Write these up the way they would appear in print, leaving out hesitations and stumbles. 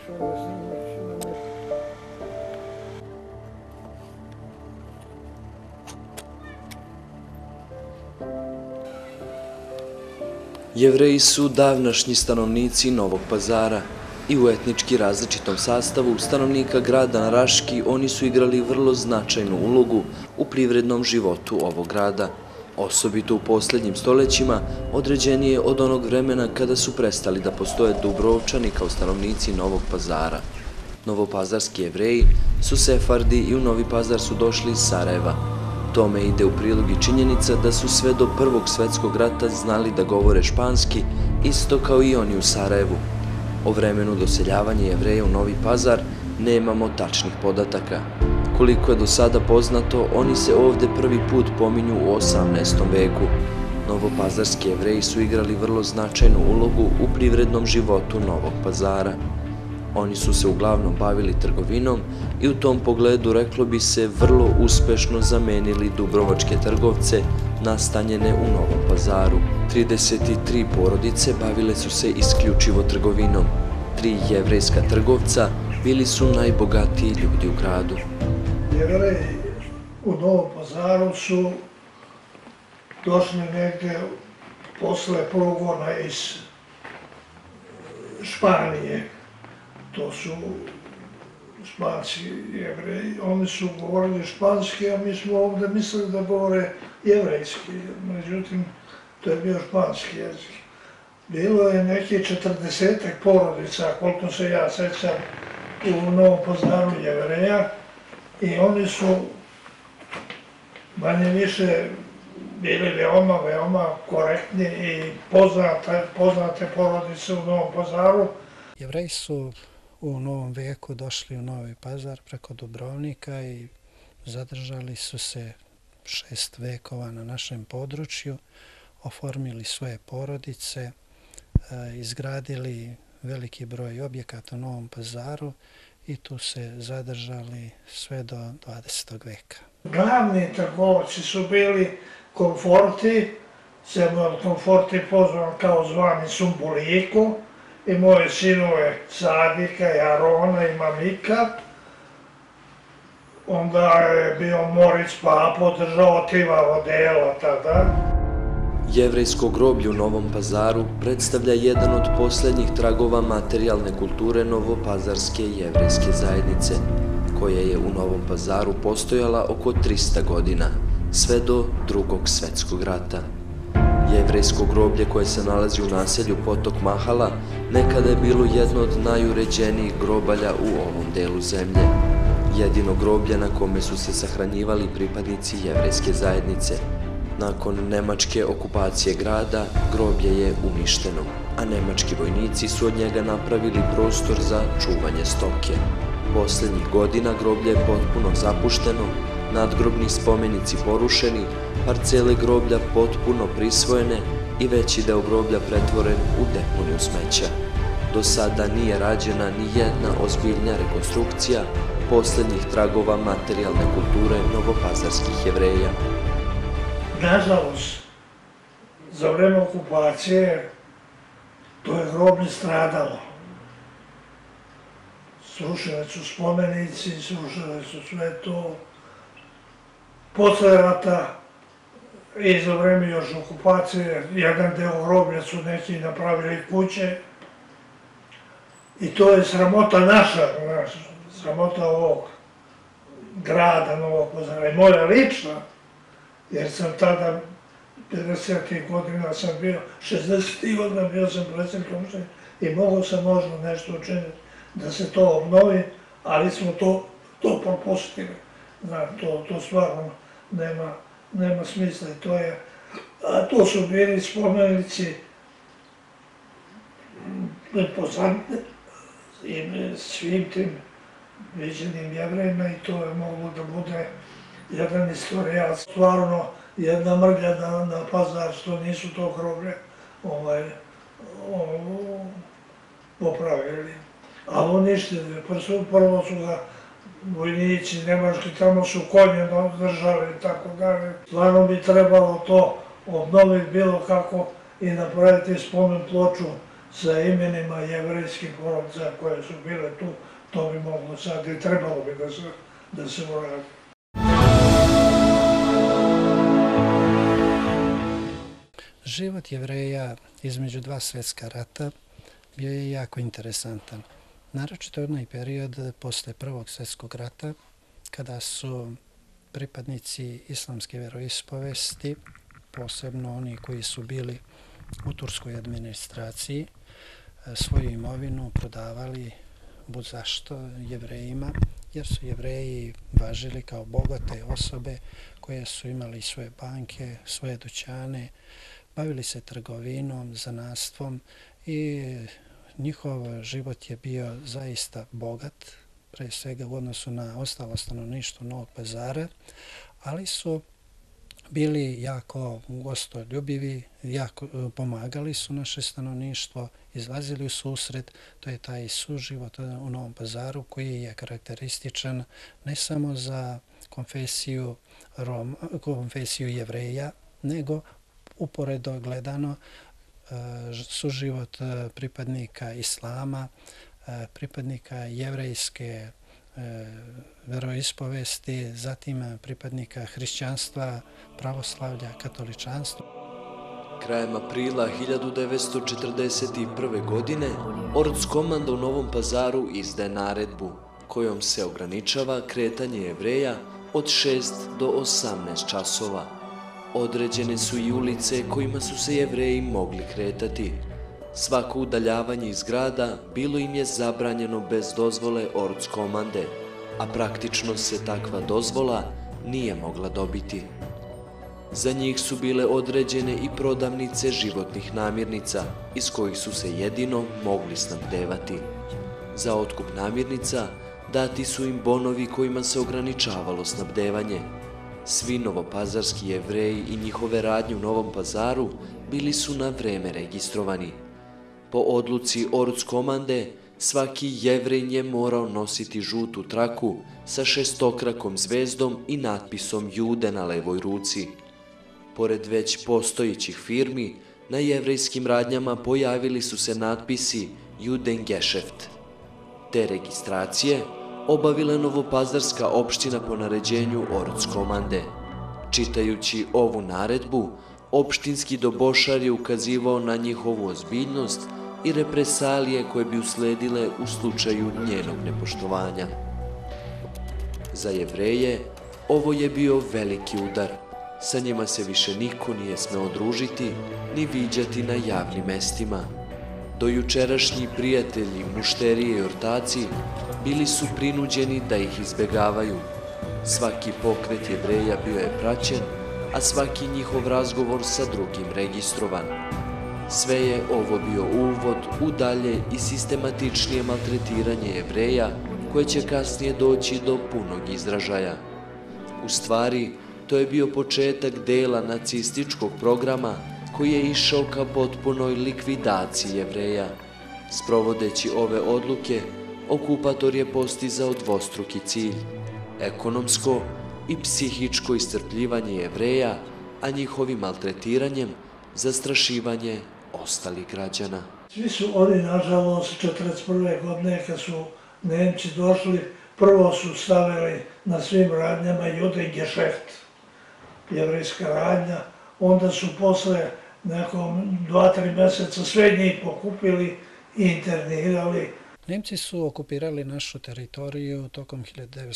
Jevreji su davnašnji stanovnici Novog Pazara i u etnički različitom sastavu stanovnika grada na Raški oni su igrali vrlo značajnu ulogu u privrednom životu ovog grada. Osobito u posljednjim stoljećima određenije od onog vremena kada su prestali da postoje Dubrovčani kao stanovnici Novog Pazara. Novopazarski Jevreji su Sefardi i u Novi Pazar su došli iz Sarajeva. Tome ide u prilog i činjenica da su sve do Prvog svjetskog rata znali da govore španski, isto kao i oni u Sarajevu. O vremenu doseljavanja Jevreja u Novi Pazar nemamo tačnih podataka. Koliko je do sada poznato, oni se ovdje prvi put pominju u 18. veku. Novopazarski Jevreji su igrali vrlo značajnu ulogu u privrednom životu Novog Pazara. Oni su se uglavnom bavili trgovinom i u tom pogledu, reklo bi se, vrlo uspešno zamenili dubrovačke trgovce nastanjene u Novom Pazaru. 33 porodice bavile su se isključivo trgovinom. 3 jevrejska trgovca bili su najbogatiji ljudi u gradu. Jevreji u Novom Pazaru su došli negdje posle progona iz Španije. To su španski Jevreji. Oni su govorili španski, a mi smo ovdje mislili da govore jevrejski. Međutim, to je bio španski jezik. Bilo je neki 40 porodica, koliko se ja sećam, u Novom Pazaru Jevreja. I oni su manje više bili veoma korektni i poznate porodice u Novom Pazaru. Jevreji su u novom veku došli u Novi Pazar preko Dubrovnika i zadržali su se 6 vekova na našem području, oformili svoje porodice, izgradili veliki broj objekata u Novom Pazaru i tu se zadržali sve do 20. veka. Glavni trgovci su bili Konforti, Samuel Konforti pozvan kao zvani Sumbuliku, i moje sinove Sadika i Arona i Mamika. Onda je bio Moric Papo, držao Tiva Vodela tada. Jevrejsko groblje u Novom Pazaru predstavlja jedan od posljednjih tragova materijalne kulture Novopazarske jevrejske zajednice, koja je u Novom Pazaru postojala oko 300 godina, sve do Drugog svjetskog rata. Jevrejsko groblje koje se nalazi u naselju Potok Mahala nekada je bilo jedno od najuređenijih grobalja u ovom delu zemlje. Jedino groblje na kome su se sahranjivali pripadnici jevrejske zajednice. Nakon nemačke okupacije grada, groblje je uništeno, a nemački vojnici su od njega napravili prostor za čuvanje stoke. Posljednjih godina groblje je potpuno zapušteno, nadgrobni spomenici porušeni, parcele groblja potpuno prisvojene i veći deo groblja pretvoren u deponiju smeća. Do sada nije rađena ni jedna ozbiljna rekonstrukcija posljednjih tragova materijalne kulture novopazarskih Jevreja. Nažalost, za vreme okupacije to je groblje stradalo. Srušene su spomenici, srušene su sve to. Posle rata i za vreme još okupacije, jedan deo groblja su neki napravili kuće. I to je sramota naša, sramota ovog grada Novog Pazara. I moja lična, jer sam tada, 50. godina sam bio, 60. godina bio sam predsjednik opštine i mogao sam možda nešto učiniti da se to obnovi, ali smo to propustili. To stvarno nema smisla. To su bili spomenici impozantne svim tim viđenim Jevrejima i to je moglo da bude jedan istorijal. Stvarno jedna mrlja na Pazar što nisu to groblje popravili. A uništili, prvo su ga vojnici nemački, tamo su konje držali i tako dalje. Stvarno bi trebalo to obnoviti bilo kako i napraviti spomen ploču sa imenima jevrejskih porodica koje su bile tu, to bi moglo sad i trebalo bi da se uradi. Život Jevreja između dva svjetska rata bio je jako interesantan. Naročito onaj period posle Prvog svjetskog rata, kada su pripadnici islamske vjeroispovesti, posebno oni koji su bili u turskoj administraciji, svoju imovinu prodavali budzašto Jevrejima, jer su Jevreji važili kao bogate osobe koje su imali svoje banke, svoje dućane, bavili se trgovinom, zanatstvom i njihov život je bio zaista bogat, pre svega u odnosu na ostalo stanovništvo Novog Pazara, ali su bili jako gostoljubivi, jako pomagali su naše stanovništvo, izlazili u susret. To je taj suživot u Novom Pazaru koji je karakterističan ne samo za konfesiju Jevreja, nego uporedo gledano suživot pripadnika islama, pripadnika jevrejske veroispovesti, zatim pripadnika hrišćanstva, pravoslavlja, katoličanstva. Krajem aprila 1941. godine Ortskomanda u Novom Pazaru izdaje naredbu kojom se ograničava kretanje Jevreja od 6 do 18 časova. Određene su i ulice kojima su se Jevreji mogli kretati. Svako udaljavanje iz grada bilo im je zabranjeno bez dozvole Ortskomande, a praktično se takva dozvola nije mogla dobiti. Za njih su bile određene i prodavnice životnih namirnica, iz kojih su se jedino mogli snabdevati. Za otkup namirnica dati su im bonovi kojima se ograničavalo snabdevanje. Svi novopazarski Jevreji i njihove radnje u Novom Pazaru bili su na vreme registrovani. Po odluci Ortskomande, svaki Jevrej je morao nositi žutu traku sa šestokrakom zvezdom i natpisom Jude na levoj ruci. Pored već postojećih firmi, na jevrejskim radnjama pojavili su se natpisi Judengeschäft. Te registracije obavila Novopazarska opština po naređenju Ortskomande. Čitajući ovu naredbu, opštinski dobošar je ukazivao na njihovu ozbiljnost i represalije koje bi usledile u slučaju njenog nepoštovanja. Za Jevreje ovo je bio veliki udar. Sa njima se više niko nije smeo družiti ni viđati na javnim mestima. Dojučerašnji prijatelji, mušterije i ortaci bili su prinuđeni da ih izbegavaju. Svaki pokret Jevreja bio je praćen, a svaki njihov razgovor sa drugim registrovan. Sve je ovo bio uvod u dalje i sistematičnije maltretiranje Jevreja, koje će kasnije doći do punog izražaja. U stvari, to je bio početak dela nacističkog programa koji je išao ka potpunoj likvidaciji Jevreja. Sprovodeći ove odluke, okupator je postizao dvostruki cilj: ekonomsko i psihičko iscrpljivanje Jevreja, a njihovim maltretiranjem zastrašivanje ostalih građana. Svi su oni, nažalost, 1941. godine kad su Nemci došli, prvo su stavili na svim radnjama Judengeschäft, jevrejska radnja, onda su posle nekom 2-3 meseca sve njih pokupili i internirali. Nemci su okupirali našu teritoriju tokom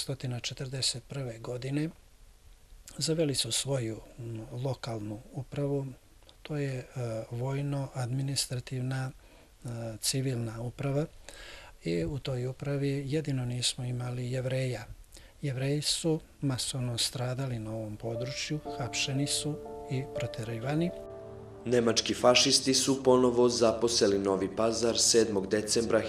1941. godine. Zaveli su svoju lokalnu upravu, to je vojno-administrativna civilna uprava, i u toj upravi jedino nismo imali Jevreja. Jevreji su masovno stradali na ovom području, hapšeni su i proterivani. Nemački fašisti su ponovo zaposeli Novi Pazar 7. decembra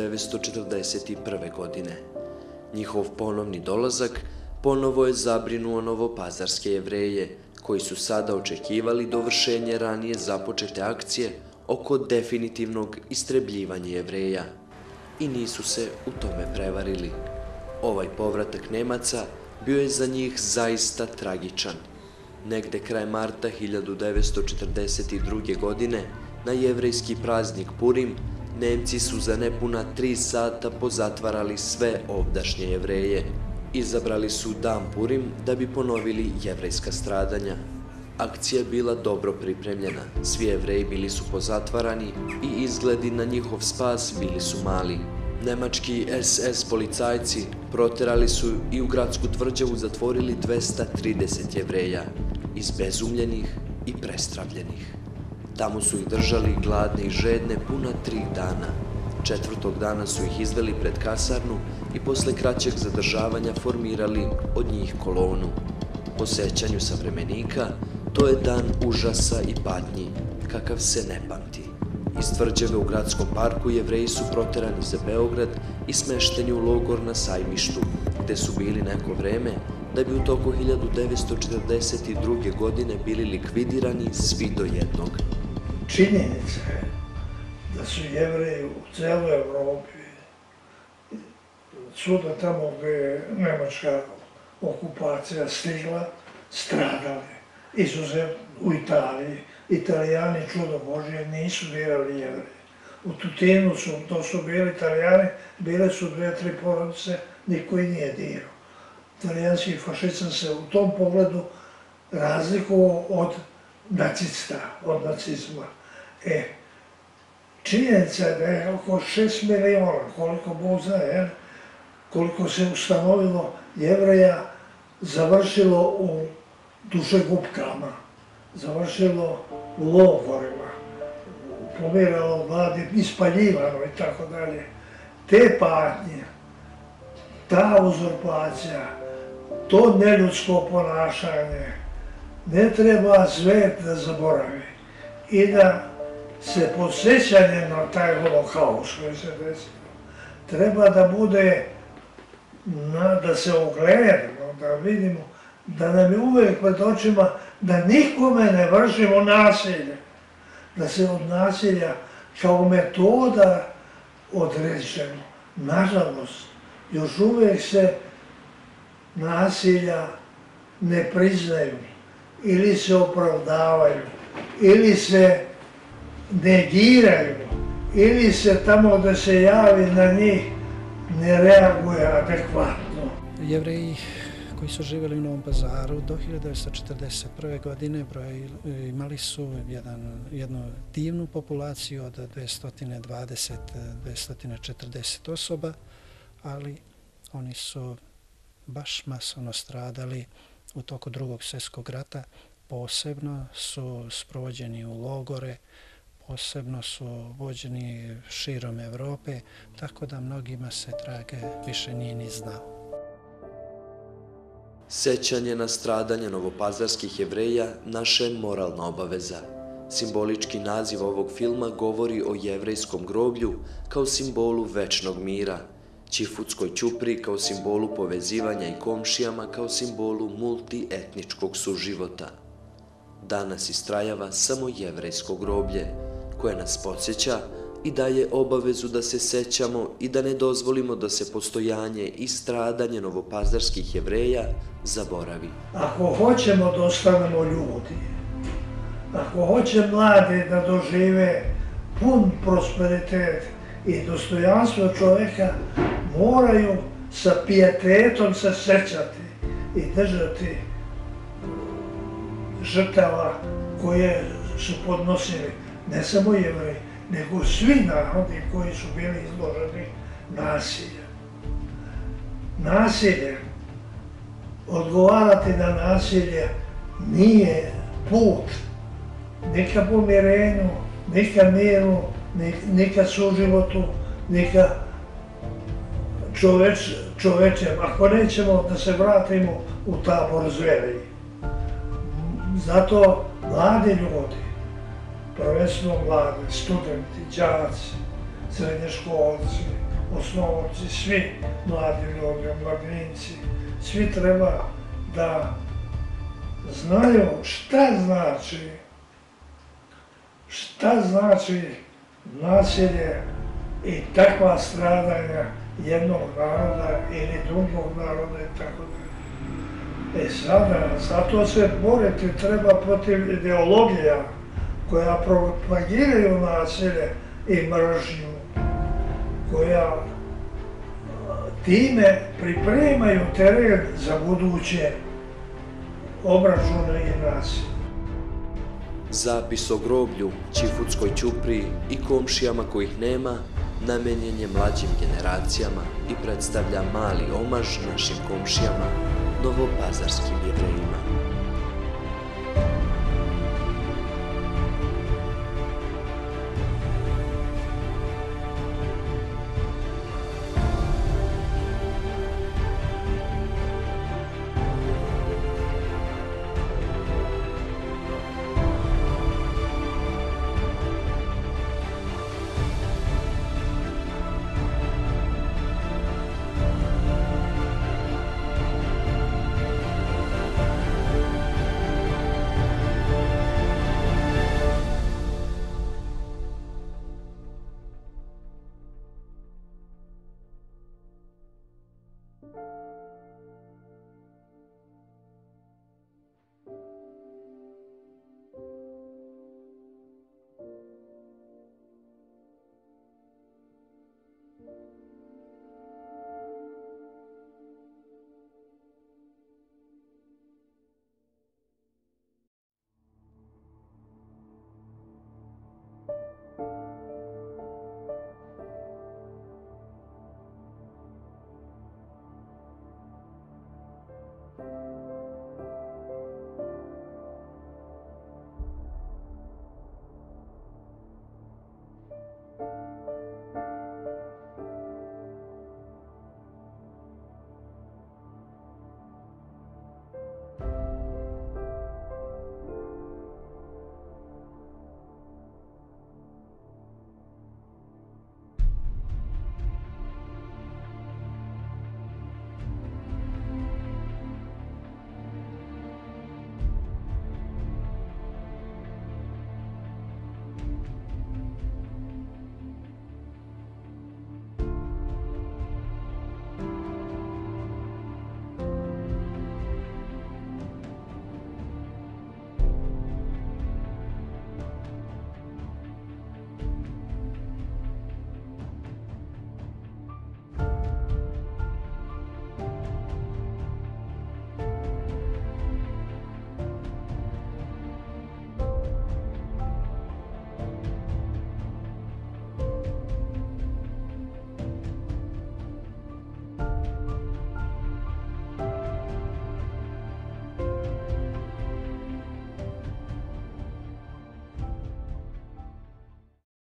1941. godine. Njihov ponovni dolazak ponovo je zabrinuo novopazarske Jevreje, koji su sada očekivali dovršenje ranije započete akcije oko definitivnog istrebljivanja Jevreja. I nisu se u tome prevarili. Ovaj povratak Nemaca bio je za njih zaista tragičan. Negde kraj marta 1942. godine Na jevrejski praznik Purim Nemci su za nepuna 3 sata pozatvarali sve ovdašnje Jevreje. Izabrali su dan Purim da bi ponovili jevrejska stradanja. Akcija je bila dobro pripremljena, svi Jevreji bili su pozatvarani i izgledi na njihov spas bili su mali. Nemački SS policajci proterali su i u gradsku tvrđavu zatvorili 230 Jevreja, izbezumljenih i prestravljenih. Tamo su ih držali gladne i žedne puna 3 dana. 4. dana su ih izveli pred kasarnu i posle kraćeg zadržavanja formirali od njih kolonu. Po sećanju savremenika, to je dan užasa i patnji, kakav se ne pamti. Iz tvrđave u gradskom parku Jevreji su proterani za Beograd i smešteni u logor na Sajmištu, gde su bili neko vreme, da bi u toku 1942. godine bili likvidirani svi do jednog. Činjenica je da su Jevreji u celoj Evropi, svuda tamo gde je nemačka okupacija stigla, stradali. Izuzev u Italiji. Italijani, čudo Božje, nisu dirali Jevreje. U Tutinu su, to su bili Italijani, bile su 2-3 porodice, niko i nije dirao. Italijanski fašizam se u tom pogledu razlikovao od nacista, od nacizma. Činjenica je da je oko 6 miliona, koliko Bog zna, koliko se ustanovilo Jevreja, završilo u dušegupkama, završilo u logorima, pomiralo vladi, ispaljivano i tako dalje. Te patnje, ta uzurpacija, to neljudsko ponašanje ne treba svet da zaboravi i da se posjećanje na taj holokaust koji se desilo treba da bude, da se ogledamo, da vidimo, da nam je uvek pred očima da nikome ne vršimo nasilje, da se od nasilja kao metoda odrećemo. Nažalost, još uvek se nasilja ne priznaju, ili se opravdavaju, ili se negiraju, ili se tamo da se javi na njih ne reaguje adekvatno. Jevreji koji su živjeli u Novom Pazaru do 1941. godine imali su jednu divnu populaciju od 220-240 osoba, ali oni su baš masovno stradali u toku Drugog svjetskog rata. Posebno su sprovođeni u logore, posebno su vođeni širom Evrope, tako da mnogima se trage više nije ni znao. Sećanje na stradanje novopazarskih Jevreja naša je moralna obaveza. Simbolički naziv ovog filma govori o jevrejskom groblju kao simbolu večnog mira, Ćifutskoj ćupri kao simbolu povezivanja i komšijama kao simbolu multietničkog suživota. Danas istrajava samo jevrejsko groblje, koje nas podsjeća i daje obavezu da se sećamo i da ne dozvolimo da se postojanje i stradanje novopazarskih Jevreja zaboravi. Ako hoćemo da ostanemo ljudi, ako hoće mladi da dožive pun prosperitet i dostojanstvo čoveka, moraju sa pijetetom se sećati i držati žrtava koje su podnosili ne samo Jevreji, nego svi narodi koji su bili izloženi nasilju. Nasilje, odgovarati na nasilje nije put ni ka pomirenju, ni ka miru, ni ka suživotu, ni ka čovečem, ako nećemo da se vratimo u tabor zveri. Zato mladi ljudi, prvenstveno mladi, studenti, đaci, srednjoškolci, osnovci, svi mladi ljudi, mladinci, svi treba da znaju šta znači nasilje i takva stradanja jednog naroda ili drugog naroda i tako dalje. Sada, zato se boriti treba protiv ideologija, koja propagiraju nasilje i mržnju, koja time pripremaju teren za buduće obračune i nasilje. Zapis o groblju, Ćifutskoj ćupriji i komšijama kojih nema namenjen je mlađim generacijama i predstavlja mali omaž našim komšijama, novopazarskim Jevrejima.